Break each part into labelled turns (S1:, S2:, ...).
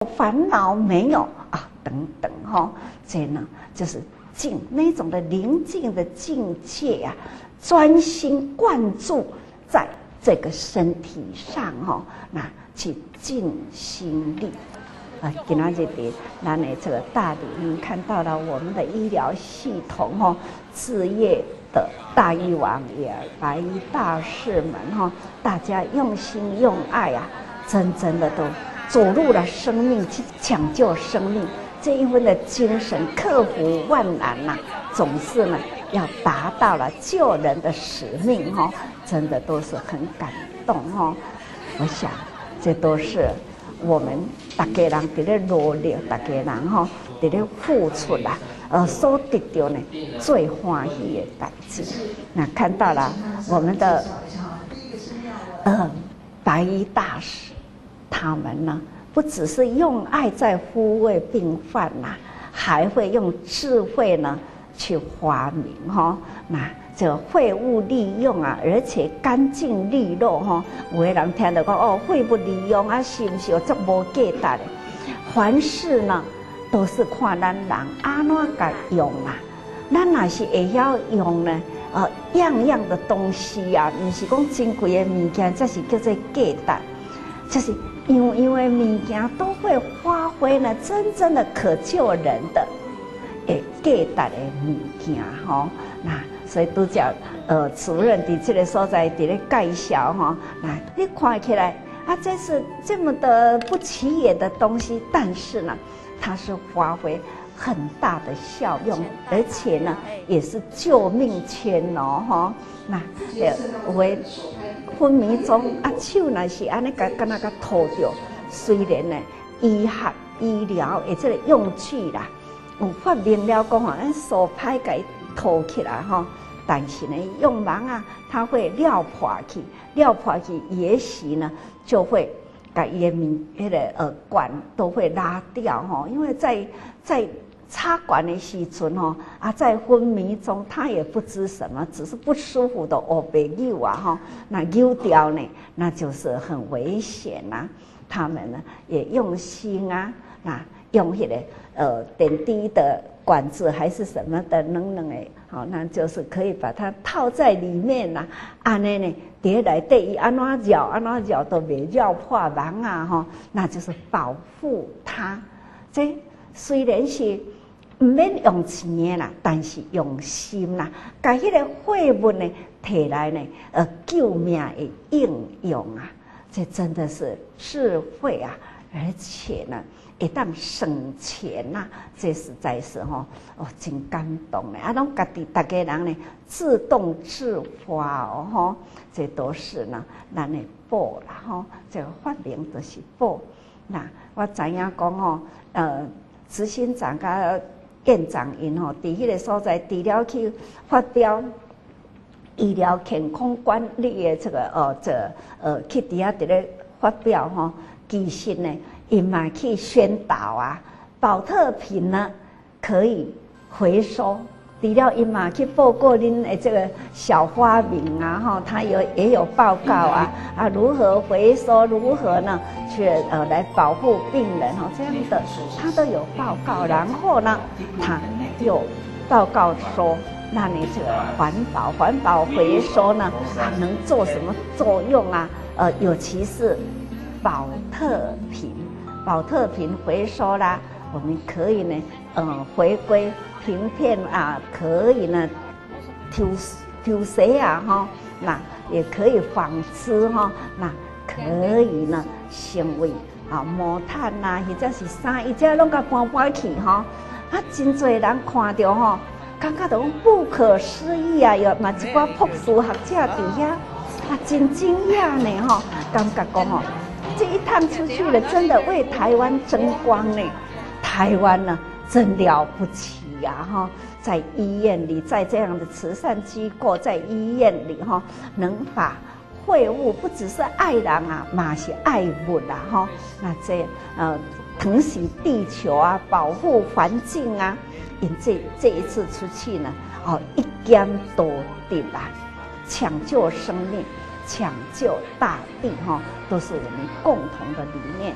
S1: 烦恼没有啊，等等哈，这呢就是静那种的宁静的境界啊，专心灌注在这个身体上哈，那去静心力。今仔日的咱的这个大理，你看到了我们的医疗系统哈，置业的大医王爷、白衣大士们哈，大家用心用爱啊，真的都走入了生命，去抢救生命，这一份的精神，克服万难呐，总是呢要达到了救人的使命哈，真的都是很感动哈。我想这都是我们大家人在咧努力，大家人哈在咧付出啦，所得到呢最欢喜的代志。那看到了我们的白衣大使，他们呢不只是用爱在抚慰病患呐，还会用智慧呢去发明哈，那这废物利用啊，而且干净利落哈。有的人听到讲哦，废物利用啊，是不是有这无价值的？凡事呢，都是看咱人安怎甲用啊。咱若是会晓用呢，样样的东西啊，不是讲珍贵的物件，这是叫做价值，就是因为物件都会发挥呢，真正的可救人的价值的物件哈。那所以都叫主任伫这个所在伫咧介绍哈，那你看起来啊，这是这么的不起眼的东西，但是呢，它是发挥很大的效用，而且呢，也是救命签哦哈。那为昏迷中啊，手若是安尼敢若甲吐着，虽然呢，医疗的这个用具啦，有发明了讲啊，咱手拍甲伊吐起来哈。但是呢，用忙啊，它会撩破去，也许呢就会把伊的管都会拉掉哈，因为在插管的时阵哈啊，在昏迷中他也不知什么，只是不舒服的被扭啊哈，那扭掉呢，那就是很危险呐。他们呢也用心啊，那用点滴的管子还是什么的，好，那就是可以把它套在里面啦。安尼呢，叠来底伊安怎绕都袂绕破网啊哈，那就是保护它。这虽然是唔免用钱的啦，但是用心啦，把迄个废物呢摕来呢，救命的应用啊，这真的是智慧啊，而且呢。会当省钱呐，这实在是真感动的。啊，拢家己大家人呢自动自发哦这都是呢咱的宝啦吼，这个发明都是宝。那我知影讲执行长甲院长因伫迄个所在，除了去发表医疗健康管理的这个去伫遐咧发表其实呢。因嘛去宣导啊，保特瓶呢可以回收。除了因嘛去报告恁的这个小发明啊，他也有报告啊，如何回收，如何呢去来保护病人这样的，他都有报告。然后呢，他有报告说，那你这个环保回收呢，能做什么作用啊？尤其是保特瓶回收啦，我们可以呢，回归瓶片啊，可以呢，抽水啊那也可以纺织那可以呢，成为毛毯呐，或者是衫，伊只拢甲搬去真侪人看到感觉到不可思议啊，有嘛一寡博士学者伫遐真惊讶呢感觉讲这一趟出去了，真的为台湾争光呢！台湾呢，真了不起呀在医院里，在这样的慈善机构，在医院里能把废物不只是爱人啊，嘛是爱物啦那这疼惜地球啊，保护环境啊，因这一次出去呢，一肩多得啦，抢救生命。抢救大地都是我们共同的理念。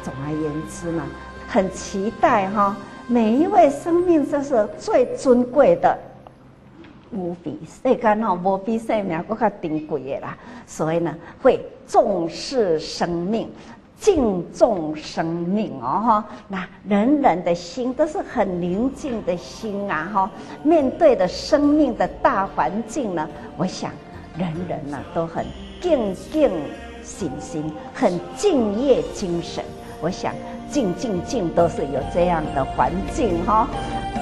S1: 总而言之呢，很期待哈，每一位生命这是最尊贵的，无比世间吼无比生命搁较珍贵的啦，所以呢会重视生命。敬重生命哦哈，那人人的心都是很宁静的心啊哈。面对的生命的大环境呢，我想人人呢都很敬信心，很敬业精神。我想静都是有这样的环境哈。